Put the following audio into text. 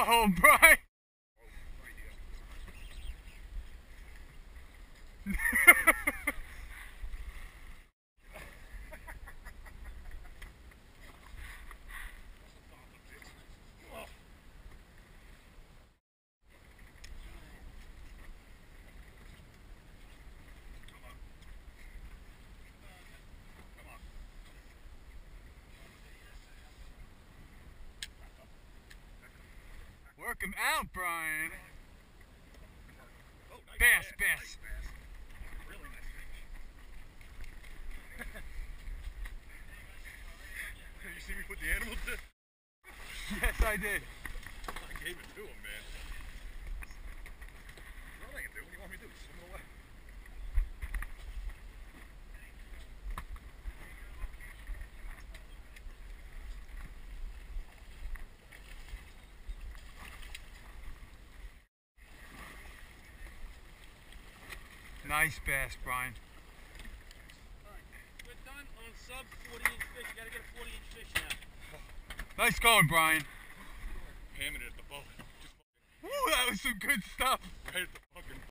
Oh, Brian! Work him out, Brian. Oh, nice Bass, bass. bass. Nice bass. Really nice fish. You see me put the animal to? Yes, I did. I gave it to him, man. What am I gonna do? What do you want me to do? Swim it away? Nice bass, Brian. Alright, we're done on sub 40-inch fish. You gotta get a 40-inch fish now. Nice going, Brian. Hamming it at the boat. Woo, that was some good stuff. Right at the fucking